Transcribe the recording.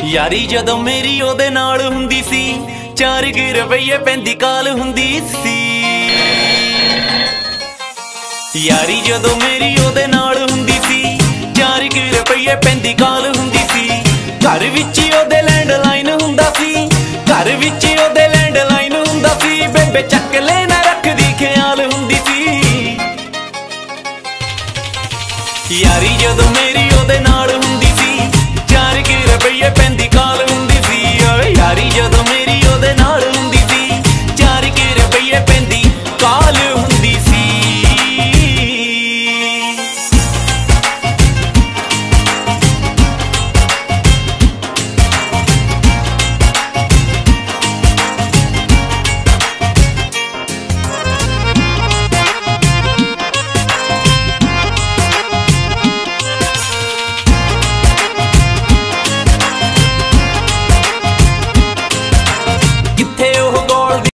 यारी जदों मेरी ओदे नाल हुंदी सी 4 रुपये पैंदी काल हुंदी सी। यारी जदों मेरी ओदे नाल हुंदी सी 4 रुपये पैंदी काल हुंदी सी। घर विच ओदे लैंडलाइन हुंदा सी, घर विच ओदे लैंडलाइन हुंदा सी। बेबे चक लेना रखदी ख्याल हुंदी सी। यारी जदों मेरी ओदे नाल हुंदी सी 4 रुपये पैंदी काल